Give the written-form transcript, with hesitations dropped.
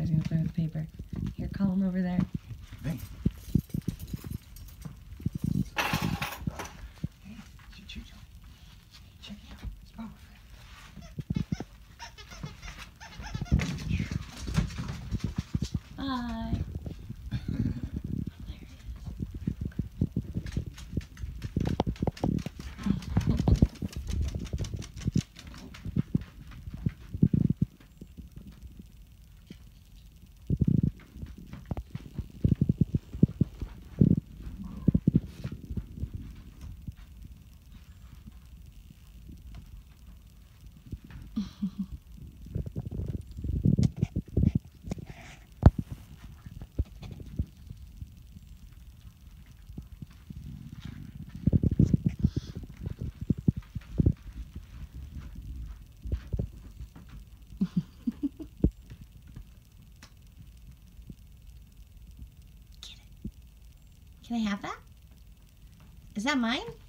he's gonna play with the paper. Here, call him over there. Hey. Hey, Chucho. Check it out. It's Boba Fett. Bye. Can I have that? Is that mine?